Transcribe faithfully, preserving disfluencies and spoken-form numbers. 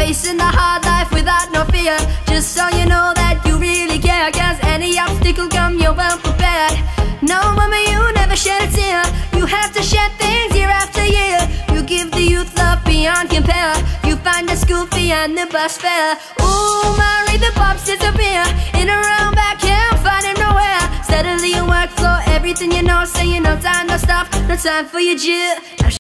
facing the hard life without no fear, just so you know that you really care. Cause any obstacle come, you're well prepared. No, mama, you never shed a tear. You have to shed things year after year. You give the youth love beyond compare. You find the school fee and the bus fare. Ooh, Mary, the pops disappear. In a round back here, I'm finding nowhere. Steadily you work for everything you know, saying no time, no stop, no time for your jit.